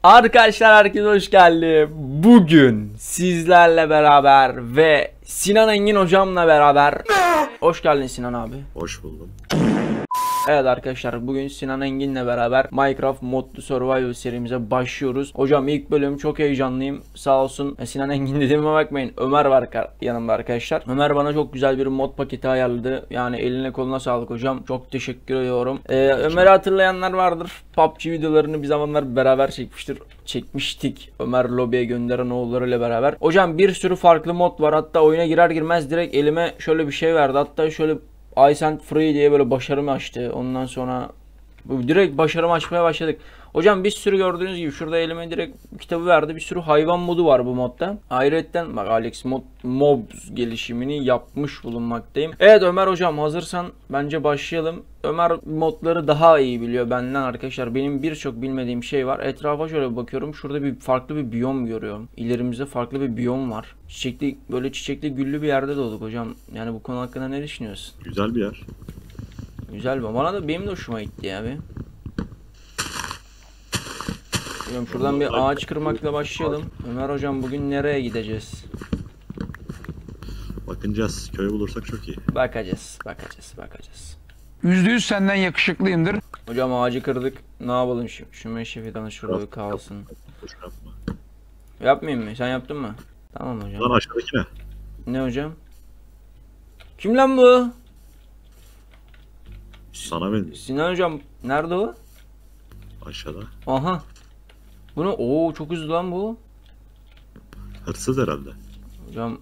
Arkadaşlar herkese hoş geldi. Bugün sizlerle beraber ve Sinan Engin hocamla beraber. Hoş geldin Sinan abi. Hoş buldum. Evet arkadaşlar, bugün Sinan Engin'le beraber Minecraft Modlu Survival serimize başlıyoruz. Hocam ilk bölüm, çok heyecanlıyım. Sağ olsun Sinan Engin dediğime bakmayın, Ömer var yanımda arkadaşlar. Ömer bana çok güzel bir mod paketi ayarladı. Yani eline koluna sağlık hocam. Çok teşekkür ediyorum. Ömer'i hatırlayanlar vardır. PUBG videolarını bir zamanlar beraber çekmiştik. Ömer lobiye gönderen oğullarıyla beraber. Hocam bir sürü farklı mod var. Hatta oyuna girer girmez direkt elime şöyle bir şey verdi. Hatta şöyle Ice and Free diye böyle başarımı açtı. Ondan sonra direkt başarımı açmaya başladık. Hocam bir sürü, gördüğünüz gibi şurada elime direkt kitabı verdi. Bir sürü hayvan modu var bu modda. Ayrıca bak, Alex Mobs gelişimini yapmış bulunmaktayım. Evet Ömer hocam, hazırsan bence başlayalım. Ömer modları daha iyi biliyor benden arkadaşlar. Benim birçok bilmediğim şey var. Etrafa şöyle bir bakıyorum. Şurada bir farklı bir biyom görüyorum. İlerimizde farklı bir biyom var. Çiçekli, böyle çiçekli güllü bir yerde doğduk hocam. Yani bu konu hakkında ne düşünüyorsun? Güzel bir yer. Güzel mi? Bana da, benim de hoşuma gitti ya bir. Şuradan bir ağaç kırmakla başlayalım. Ömer hocam bugün nereye gideceğiz? Bakınacağız. Köy bulursak çok iyi. Bakacağız. %100 senden yakışıklıyımdır. Hocam ağacı kırdık. Ne yapalım şimdi? Şu meşe fidanı şurada bir kalsın. Boş yapma. Yapmayayım mı? Sen yaptın mı? Tamam hocam. Lan aşağıdaki ne? Ne hocam? Kim lan bu? Sana benziyor. Sinan hocam nerede o? Aşağıda. Aha. Bunu oo çok hızlı lan bu. Hırsız herhalde. Hocam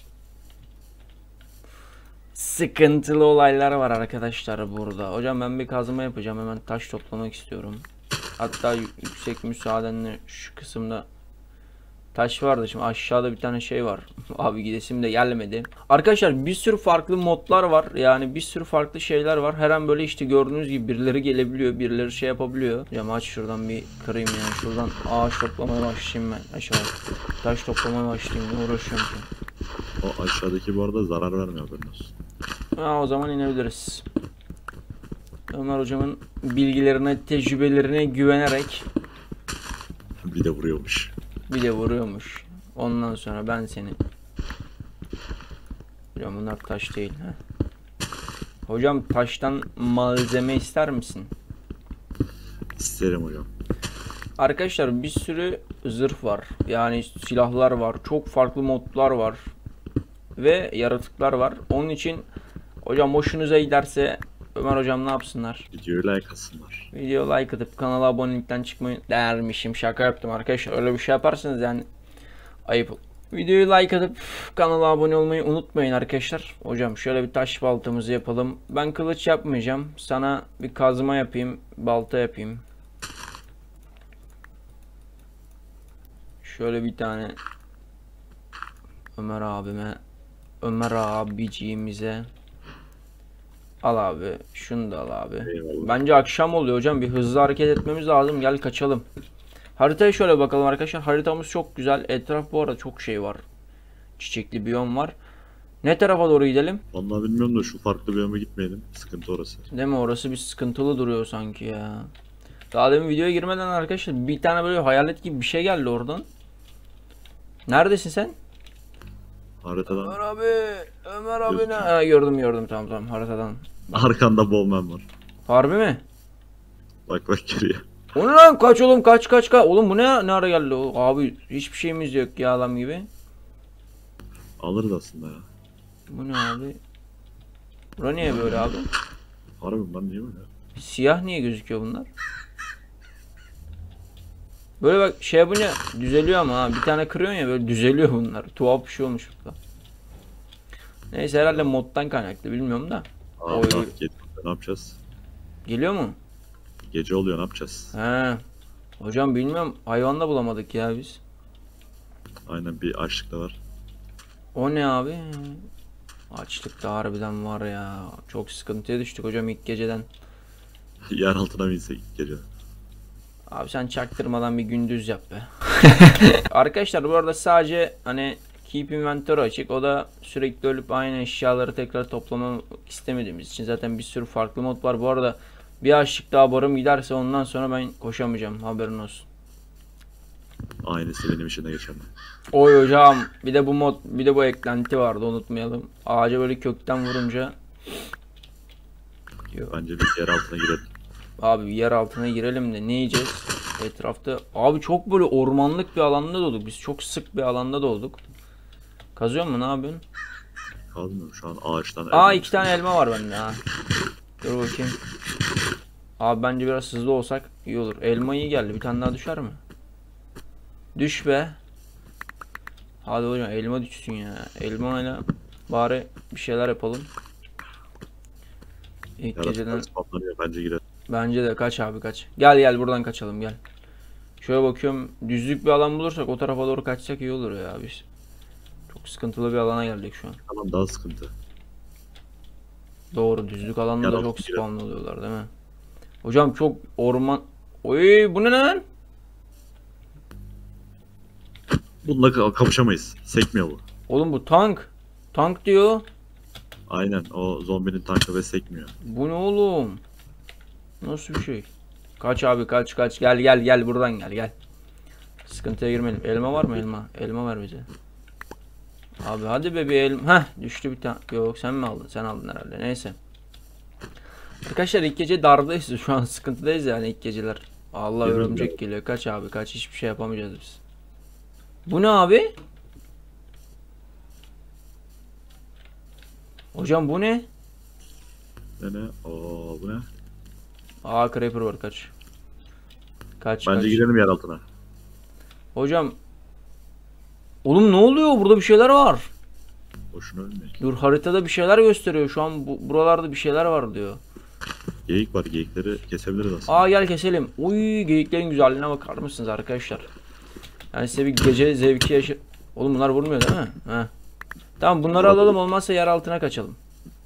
sıkıntılı olaylar var arkadaşlar burada. Hocam ben bir kazma yapacağım. Hemen taş toplamak istiyorum. Hatta yüksek müsaadenle şu kısımda taş vardı. Şimdi aşağıda bir tane şey var. Abi gidesim de gelmedi. Arkadaşlar bir sürü farklı modlar var. Yani bir sürü farklı şeyler var. Her an böyle işte gördüğünüz gibi birileri gelebiliyor. Birileri şey yapabiliyor. Hocam aç şuradan bir kırayım yani. Şuradan ağaç toplamaya başlayayım ben. Aşağı taş toplamaya başlayayım. Ne uğraşıyorum ki? O aşağıdaki bu arada zarar vermiyor haberin olsun. Ha, o zaman inebiliriz. Ömer hocamın bilgilerine, tecrübelerine güvenerek Bir de vuruyormuş. bir de vuruyormuş. Ondan sonra ben seni... Hocam bunlar taş değil. Ha? Hocam taştan malzeme ister misin? İsterim hocam. Arkadaşlar bir sürü zırh var. Yani silahlar var. Çok farklı modlar var. Ve yaratıklar var. Onun için hocam hoşunuza giderse Ömer hocam ne yapsınlar? Videoyu like atsınlar. Video like atıp kanala abonelikten çıkmayı dermişim. Şaka yaptım arkadaşlar. Öyle bir şey yaparsanız yani ayıp. Videoyu like atıp kanala abone olmayı unutmayın arkadaşlar. Hocam şöyle bir taş baltamızı yapalım. Ben kılıç yapmayacağım. Sana bir kazma yapayım. Balta yapayım. Şöyle bir tane Ömer abime, Ömer abiciğimize. Al abi. Şunu da al abi. Eyvallah. Bence akşam oluyor hocam. Bir hızlı hareket etmemiz lazım. Gel kaçalım. Haritaya şöyle bakalım arkadaşlar. Haritamız çok güzel. Etraf bu arada çok şey var. Çiçekli biyom var. Ne tarafa doğru gidelim? Vallahi bilmiyorum da şu farklı bölüme gitmeyelim. Sıkıntı orası. Değil mi? Orası bir sıkıntılı duruyor sanki ya. Daha demin videoya girmeden arkadaşlar bir tane böyle hayalet gibi bir şey geldi oradan. Neredesin sen? Haritadan Ömer abi. Ömer abi ne? Ha, gördüm tamam haritadan. arkanda Bowman var. Harbi mi? Bak geriye. O ne lan? Kaç oğlum, kaç. Oğlum bu ne ara geldi o? Abi hiçbir şeyimiz yok ya, adam gibi. Alırız aslında ya. Bu ne abi? Bura niye böyle abi? Harbi lan niye böyle? Siyah niye gözüküyor bunlar? Böyle bak şey yapınca düzeliyor ama ha. Bir tane kırıyorsun ya böyle düzeliyor bunlar. Tuhaf bir şey olmuş burada. Neyse herhalde moddan kaynaklı, bilmiyorum da. Aa, Oy. bak, gece oluyor, ne yapacağız? Geliyor mu? Gece oluyor ne yapacağız? He. Hocam bilmiyorum, hayvan da bulamadık ya biz. Aynen, bir açlık da var. O ne abi? Açlık da harbiden var ya. Çok sıkıntıya düştük hocam ilk geceden. Yer altına binsek gece. Abi sen çaktırmadan bir gündüz yap be. Arkadaşlar bu arada sadece hani Keep Inventory açık. O da sürekli ölüp aynı eşyaları tekrar toplamak istemediğimiz için. Zaten bir sürü farklı mod var. Bu arada bir açlık daha barım giderse ondan sonra ben koşamayacağım. Haberin olsun. Aynısı benim için de geçerli. Oy hocam. Bir de bu mod, bir de bu eklenti vardı, unutmayalım. Ağaca böyle kökten vurunca. Bence bir yer altına girelim. Abi yer altına girelim de ne yiyeceğiz? Etrafta. Abi çok böyle ormanlık bir alanda doğduk. Biz çok sık bir alanda doğduk. Kazıyor mu, ne yapıyorsun? Kazmıyorum şu an ağaçtan. Aa 2 tane elma var bende ha. Dur bakayım. Abi bence biraz hızlı olsak iyi olur. Elma iyi geldi. Bir tane daha düşer mi? Düş be. Hadi hocam elma düşsün ya. Elmayla bari bir şeyler yapalım. İlk geceden. Yaratıklar spamlanıyor, bence girelim. Bence de kaç abi kaç. Gel gel buradan kaçalım gel. Şöyle bakıyorum, düzlük bir alan bulursak o tarafa doğru kaçsak iyi olur ya biz. Çok sıkıntılı bir alana geldik şu an. Tamam, daha sıkıntı. Doğru, düzlük alanda da Gel çok altına girelim. spawn oluyorlar değil mi? Hocam çok orman... Oy bu ne lan? Bununla kapışamayız. Sekmiyor bu. Oğlum bu tank. Tank diyor. Aynen, o zombinin tankı ve sekmiyor. Bu ne oğlum? Nasıl bir şey? Kaç abi kaç kaç, gel gel gel buradan gel gel. Sıkıntıya girmeyelim. Elma var mı elma? Elma ver bize. Abi hadi be bir elma. Heh düştü bir tane. Yok sen mi aldın? Sen aldın herhalde. Neyse. Arkadaşlar ilk gece dardayız. Şu an sıkıntıdayız yani ilk geceler. Allah Yemin örümcek ederim. geliyor. Kaç abi kaç, hiçbir şey yapamayacağız biz. Bu ne abi? Hocam bu ne? Ne? Oo, bu ne? Aa creeper var kaç. Kaç Bence kaç. girelim yer altına. Hocam. Oğlum ne oluyor? Burada bir şeyler var. Boşuna ölmeyin. Dur haritada bir şeyler gösteriyor. Şu an buralarda bir şeyler var diyor. Geyik var. Geyikleri kesebiliriz aslında. Aa gel keselim. Oy geyiklerin güzelliğine bakar mısınız arkadaşlar? Yani size bir gece zevki yaşa... Oğlum bunlar vurmuyor değil mi? Heh. Tamam bunları alalım, olmazsa yer altına kaçalım.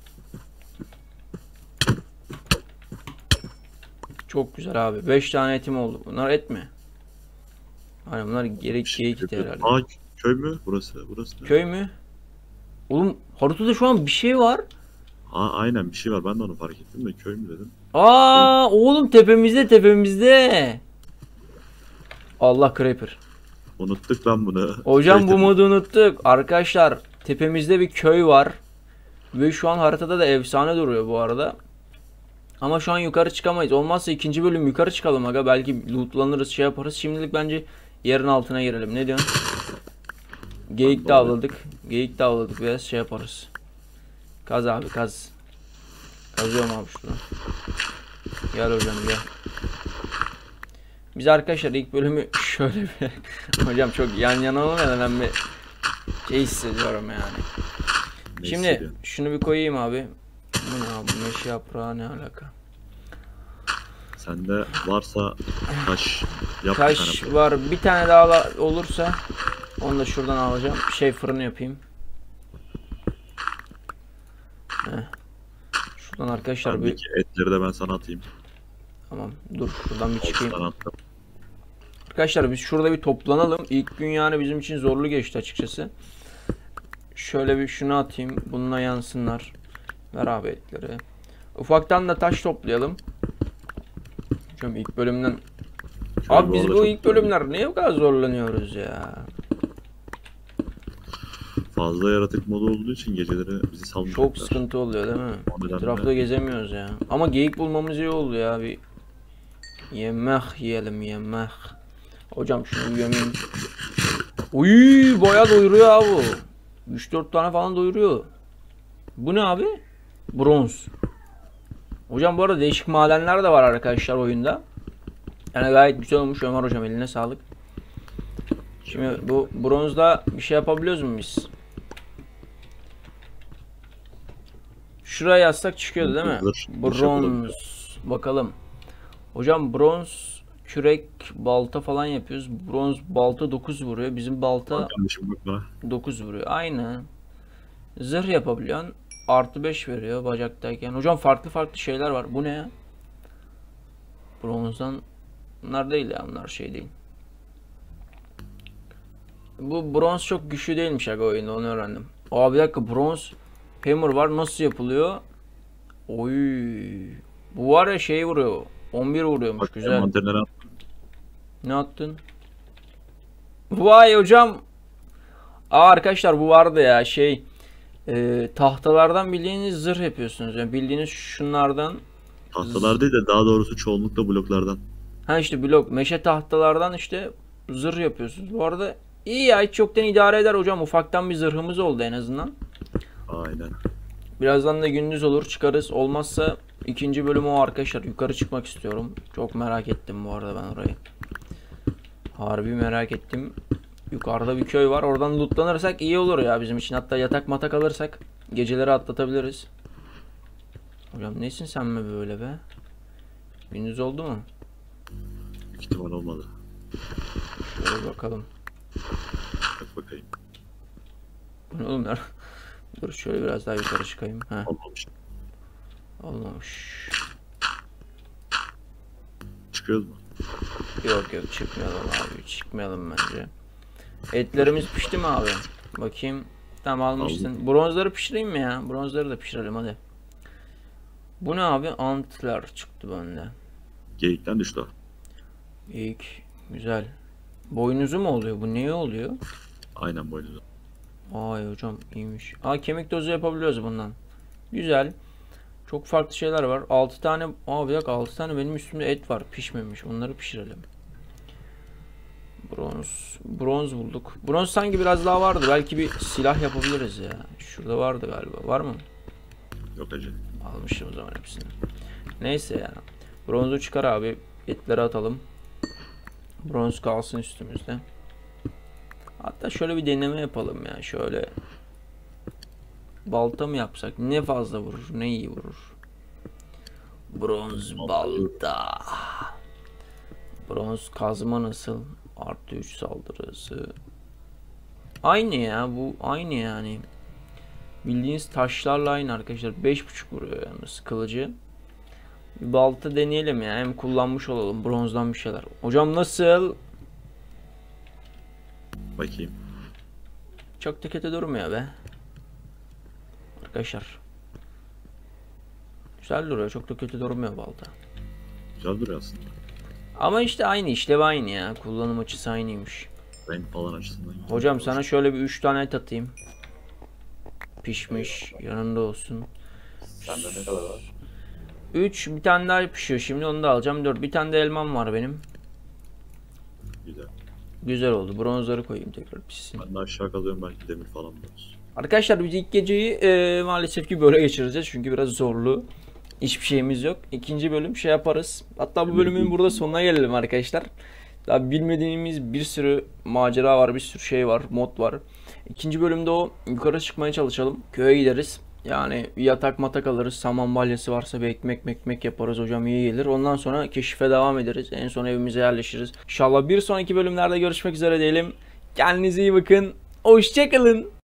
Çok güzel abi. 5 tane etim oldu. Bunlar et mi? Hani bunlar geyik eti herhalde. Aa, köy mü? Burası. Köy mü? Oğlum haritada şu an bir şey var. Aa, aynen bir şey var. Ben de onu fark ettim de köy mü dedim. Aa oğlum tepemizde. Allah creeper. Unuttuk lan bunu. Hocam Köy bu modu unuttuk. Arkadaşlar tepemizde bir köy var. Ve şu an haritada da efsane duruyor bu arada. Ama şu an yukarı çıkamayız. Olmazsa ikinci bölüm yukarı çıkalım aga. Belki lootlanırız, şey yaparız. Şimdilik bence yerin altına girelim. Ne diyorsun? Geyik de avladık. Geyik de avladık. Biraz şey yaparız. Kaz abi kaz. Kazıyorum abi şunu. Gel hocam gel. Biz arkadaşlar ilk bölümü şöyle bir... Hocam çok yan yana olmadan ben bir şey hissediyorum yani. Ne Şimdi hissediyorsun? şunu bir koyayım abi. Bu ne abi? Meşe yaprağı ne alaka? Sende varsa taş yap bir Taş tane. var. Bir tane daha olursa onu da şuradan alacağım. Şey fırını yapayım. Heh. Şuradan arkadaşlar bir... Bendeki etleri de ben sana atayım. Tamam dur şuradan bir çıkayım. Sana attım. Arkadaşlar biz şurada bir toplanalım. İlk gün yani bizim için zorlu geçti açıkçası. Şöyle bir şunu atayım. Bununla yansınlar. Ver abi etleri. Ufaktan da taş toplayalım. Çünkü ilk bölümden... Köy Abi biz arada bu çok ilk bölümler niye bu kadar zorlanıyoruz ya? fazla yaratık modu olduğu için geceleri bizi salmıyorlar. Çok sıkıntı oluyor değil mi? O nedenle- Etrafta gezemiyoruz ya. Ama geyik bulmamız iyi oldu ya. Bir yemek yiyelim yemek. Hocam şunu gömeyim. Uy bayağı doyuruyor abi bu. 3-4 tane falan doyuruyor. Bu ne abi? Bronz. Hocam bu arada değişik madenler de var arkadaşlar oyunda. Yani gayet güzel olmuş Ömer hocam, eline sağlık. Şimdi bu bronzda bir şey yapabiliyoruz mu biz? Şuraya yazsak çıkıyordu değil mi? Bronz. Bakalım. Hocam bronz kürek balta falan yapıyoruz. Bronz balta 9 vuruyor. Bizim balta Kardeşim bak bana. 9 vuruyor. Aynı. Zırh yapabiliyorsun. Artı 5 veriyor bacaktayken. Hocam farklı şeyler var. Bu ne ya? Bronzdan bunlar değil ya. Bunlar şey değil. Bu bronz çok güçlü değilmiş aga oyunda, onu öğrendim. Aa bir dakika, bronz hammer var, nasıl yapılıyor? Oy. Bu var ya şey vuruyor. 11 vuruyormuş, Bak güzel. envanterlere at. Ne attın? Vay hocam. Arkadaşlar bu vardı ya tahtalardan bildiğiniz zırh yapıyorsunuz. Yani bildiğiniz şunlardan. Tahtalar değil de daha doğrusu çoğunlukla bloklardan. Ha işte blok meşe tahtalardan işte zırh yapıyorsunuz. Bu arada iyi ya, hiç yoktan idare eder hocam. Ufaktan bir zırhımız oldu en azından. Aynen. Birazdan da gündüz olur, çıkarız. Olmazsa ikinci bölümü o arkadaşlar. Yukarı çıkmak istiyorum. Çok merak ettim bu arada ben orayı. Harbi merak ettim. Yukarıda bir köy var. Oradan lootlanırsak iyi olur ya bizim için. Hatta yatak matak alırsak geceleri atlatabiliriz. Hocam nesin sen mi böyle be? Gündüz oldu mu? Büyük ihtimal olmadı. Şöyle bakalım. Bak bakayım. Bu ne oğlum ya? Dur şöyle biraz daha yukarı çıkayım. Heh, Olmamış. olmamış. Çıkıyoruz mu? Yok yok, çıkmayalım abi. Çıkmayalım bence. Etlerimiz pişti mi abi? Bakayım. Tamam, almışsın. Bronzları pişireyim mi ya? Bronzları da pişirelim hadi. Bu ne abi? Antler çıktı bende. Geyikten düştü o. İlk güzel. Boynuzu mu oluyor? Bu neye oluyor? Aynen boynuzu. Ay hocam iyiymiş. Aa, kemik tozu yapabiliyoruz bundan. Güzel. Çok farklı şeyler var. 6 tane. Aa bir dakika, 6 tane benim üstümde et var. Pişmemiş. Onları pişirelim. Bronz bulduk. Bronz sanki biraz daha vardı. Belki bir silah yapabiliriz ya. Şurada vardı galiba. Var mı? Yok acı. Almışım o zaman hepsini. Neyse ya. Bronzu çıkar abi. Etleri atalım. Bronz kalsın üstümüzde. Hatta şöyle bir deneme yapalım ya. Şöyle. Balta mı yapsak? Ne fazla vurur? Ne iyi vurur? Bronz balta. Bronz kazma nasıl? Artı 3 saldırı hızı. Aynı ya, bu aynı yani. Bildiğiniz taşlarla aynı arkadaşlar. 5.5 vuruyor yalnız kılıcı. Bir balta deneyelim ya. Hem kullanmış olalım. Bronzdan bir şeyler. Hocam nasıl? Bakayım. Çok da kötü durmuyor be. Arkadaşlar. Güzel duruyor. Çok da kötü durmuyor balta. Güzel duruyor aslında. Ama işte aynı. İşlev aynı ya. Kullanım açısı aynıymış. Renk falan açısından. Hocam sana şöyle bir 3 tane et atayım. Pişmiş. Yanında olsun. Sende ne kadar var? 3, bir tane daha pişiyor. Şimdi onu da alacağım. 4. Bir tane de elmam var benim. Güzel. Güzel oldu. Bronzları koyayım tekrar pişsin. Ben de aşağı kalıyorum, belki demir falan buluruz. Arkadaşlar biz ilk geceyi maalesef ki böyle geçireceğiz. Çünkü biraz zorlu. Hiçbir şeyimiz yok. İkinci bölüm şey yaparız. Hatta bu bölümün burada sonuna gelelim arkadaşlar. Daha bilmediğimiz bir sürü macera var. Bir sürü şey var. Mod var. İkinci bölümde o yukarı çıkmaya çalışalım. Köye gideriz. Yani bir yatak matak alırız. Saman balyası varsa bir ekmek yaparız. Hocam iyi gelir. Ondan sonra keşife devam ederiz. En son evimize yerleşiriz. İnşallah bir sonraki bölümlerde görüşmek üzere diyelim. Kendinize iyi bakın. Hoşçakalın.